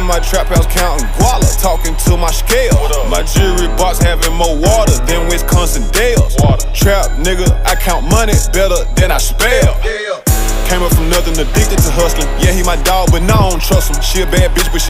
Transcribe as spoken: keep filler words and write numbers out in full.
in my trap house counting guala, talking to my scale. My jewelry box having more water than Wisconsin Dells. Trap nigga, I count money better than I spell. Came up from nothing, addicted to hustling. Yeah, he my dog, but no, I don't trust him. She a bad bitch, but she